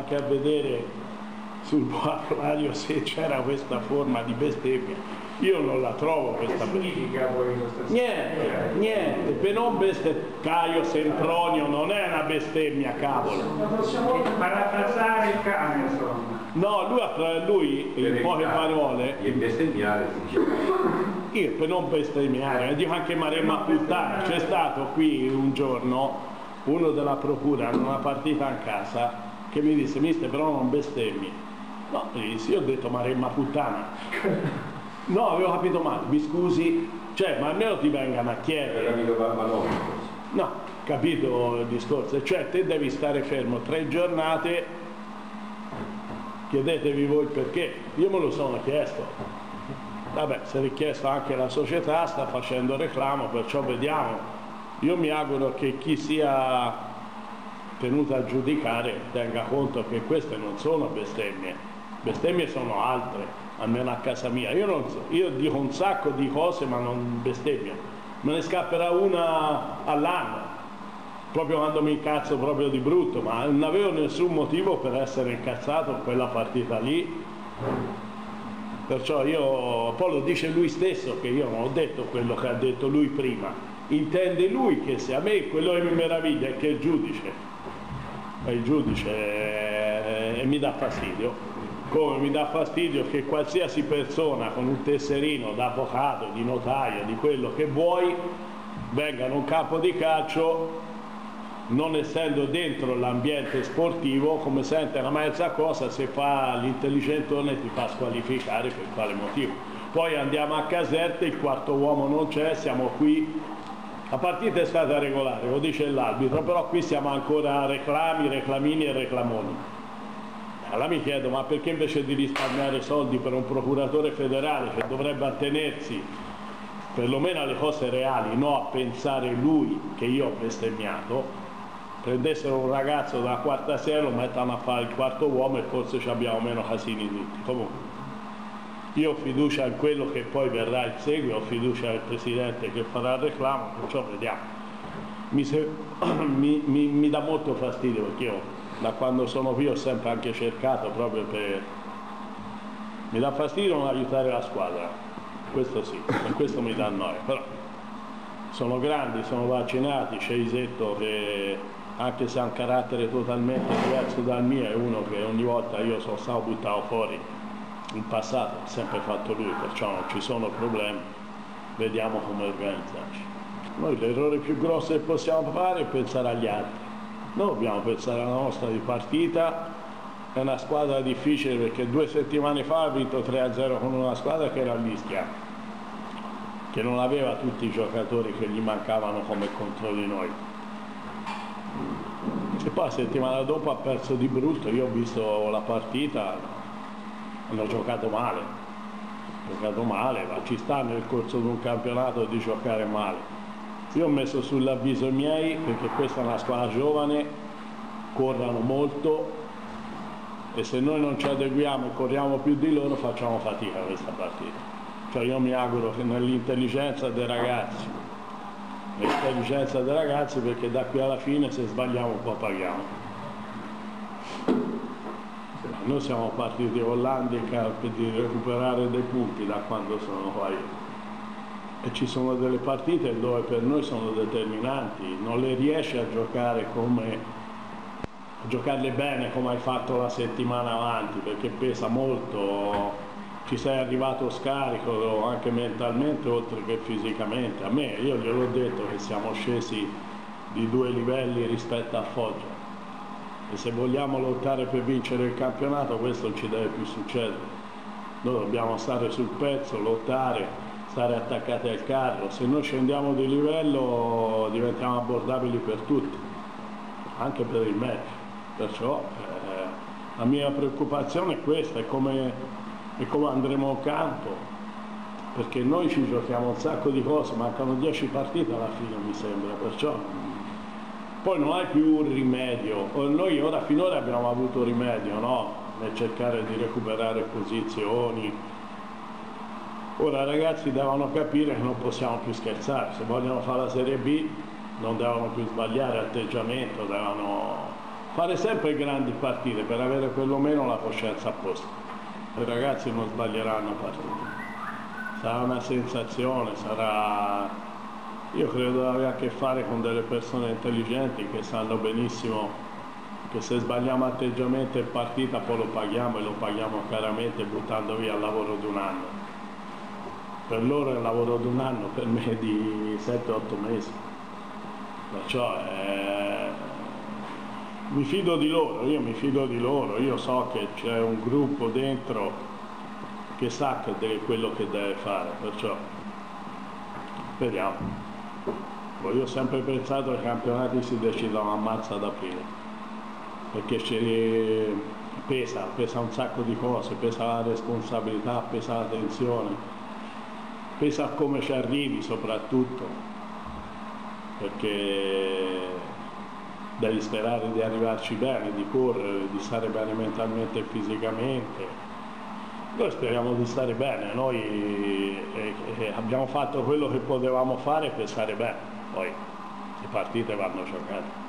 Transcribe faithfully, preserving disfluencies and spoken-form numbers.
anche a vedere sul vocabolario se c'era questa forma di bestemmia. Io non la trovo questa bestemmia. Significa poi questa Niente, niente, per non bestemmia. Caio Sempronio non è una bestemmia, cavolo. Parafrasare il cane, insomma. No, lui, lui in poche parole. E bestemmiare Io per non bestemmiare, dico anche Maremma puttana. C'è stato qui un giorno uno della procura in una partita in casa che mi disse: mister, però non bestemmi. No, io ho detto Maremma puttana. No, avevo capito male, mi scusi, cioè, ma almeno ti vengano a chiedere. capito, ma no. No, capito il discorso, cioè te devi stare fermo tre giornate, chiedetevi voi perché, io me lo sono chiesto. Vabbè, si è richiesto anche la società, sta facendo reclamo, perciò vediamo. Io mi auguro che chi sia tenuto a giudicare tenga conto che queste non sono bestemmie, bestemmie sono altre, almeno a casa mia. Io, non so, io dico un sacco di cose ma non bestemmio, me ne scapperà una all'anno, proprio quando mi incazzo proprio di brutto, ma non avevo nessun motivo per essere incazzato in quella partita lì. Perciò io, poi lo dice lui stesso che io non ho detto quello che ha detto lui prima. Intende lui che se a me quello che mi meraviglia è che il giudice, il giudice eh, e mi dà fastidio, come mi dà fastidio che qualsiasi persona con un tesserino d'avvocato, di notaio, di quello che vuoi, venga in un campo di calcio, non essendo dentro l'ambiente sportivo, come sente una mezza cosa, se fa l'intelligentone ti fa squalificare per quale motivo. Poi andiamo a Caserte, il quarto uomo non c'è, siamo qui. La partita è stata regolare, lo dice l'arbitro, però qui siamo ancora a reclami, reclamini e reclamoni. Allora mi chiedo, ma perché invece di risparmiare soldi per un procuratore federale che dovrebbe attenersi perlomeno alle cose reali, no a pensare lui che io ho bestemmiato, prendessero un ragazzo dalla quarta serie, lo mettano a fare il quarto uomo e forse ci abbiamo meno casini tutti. Comunque, io ho fiducia in quello che poi verrà il seguito, ho fiducia nel Presidente che farà il reclamo, perciò vediamo. Mi, se... mi, mi, mi dà molto fastidio perché io da quando sono qui ho sempre anche cercato proprio per... Mi dà fastidio non aiutare la squadra, questo sì, e questo mi dà noia, però sono grandi, sono vaccinati, c'è Isetto che anche se ha un carattere totalmente diverso dal mio è uno che ogni volta io sono stato buttato fuori. In passato ha sempre fatto lui, perciò non ci sono problemi, vediamo come organizzarci. Noi l'errore più grosso che possiamo fare è pensare agli altri, noi dobbiamo pensare alla nostra di partita, è una squadra difficile perché due settimane fa ha vinto tre a zero con una squadra che era l'Ischia, che non aveva tutti i giocatori che gli mancavano come contro di noi. E poi la settimana dopo ha perso di brutto, io ho visto la partita, hanno giocato male, giocato male, ma ci sta nel corso di un campionato di giocare male. Io ho messo sull'avviso i miei perché questa è una squadra giovane, corrono molto e se noi non ci adeguiamo e corriamo più di loro facciamo fatica a questa partita. Cioè io mi auguro che nell'intelligenza dei ragazzi, nell'intelligenza dei ragazzi perché da qui alla fine se sbagliamo un po' paghiamo. Noi siamo partiti con l'handicap di recuperare dei punti da quando sono qua io. E ci sono delle partite dove per noi sono determinanti, non le riesci a giocare come, a giocarle bene come hai fatto la settimana avanti, perché pesa molto, ci sei arrivato scarico anche mentalmente oltre che fisicamente. A me, io gliel'ho detto che siamo scesi di due livelli rispetto a Foggia. E se vogliamo lottare per vincere il campionato questo non ci deve più succedere. Noi dobbiamo stare sul pezzo, lottare, stare attaccati al carro. Se noi scendiamo di livello diventiamo abbordabili per tutti, anche per il match. Perciò eh, la mia preoccupazione è questa, è come, è come andremo in campo, perché noi ci giochiamo un sacco di cose, mancano dieci partite alla fine mi sembra, perciò poi non hai più un rimedio. Noi ora finora abbiamo avuto rimedio, no? Nel cercare di recuperare posizioni. Ora i ragazzi devono capire che non possiamo più scherzare, se vogliono fare la Serie B non devono più sbagliare atteggiamento, devono fare sempre grandi partite per avere perlomeno la coscienza a posto. I ragazzi non sbaglieranno partite. Sarà una sensazione, sarà... Io credo di avere a che fare con delle persone intelligenti che sanno benissimo che se sbagliamo atteggiamento in partita poi lo paghiamo e lo paghiamo chiaramente buttando via il lavoro di un anno. Per loro è il lavoro di un anno, per me è di sette otto mesi. Perciò eh, mi fido di loro, io mi fido di loro, io so che c'è un gruppo dentro che sa che deve, quello che deve fare, perciò vediamo. Poi io ho sempre pensato che i campionati si decidano a marzo ad aprile, perché ci pesa, pesa un sacco di cose, pesa la responsabilità, pesa la tensione, pesa come ci arrivi soprattutto, perché devi sperare di arrivarci bene, di correre, di stare bene mentalmente e fisicamente. Noi speriamo di stare bene, noi eh, eh, abbiamo fatto quello che potevamo fare per stare bene, poi le partite vanno giocate.